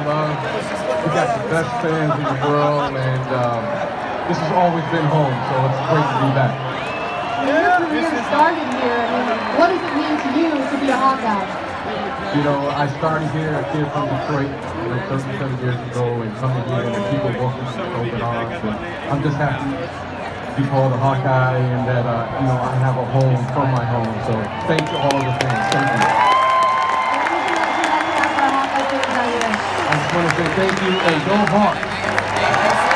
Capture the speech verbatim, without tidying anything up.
love. We got the best fans in the world, and um, this has always been home, so it's great to be back. Your career started here. I mean, what does it mean to you to be a Hawkeye? You know, I started here, a kid from Detroit, you know, thirty-seven years ago, and coming here, and people welcome me with open arms, and I'm just happy to be called a Hawkeye, and that, uh, you know, I have a home from my home. So thank you all the fans. Thank you. I just want to say thank you, and go Hawks.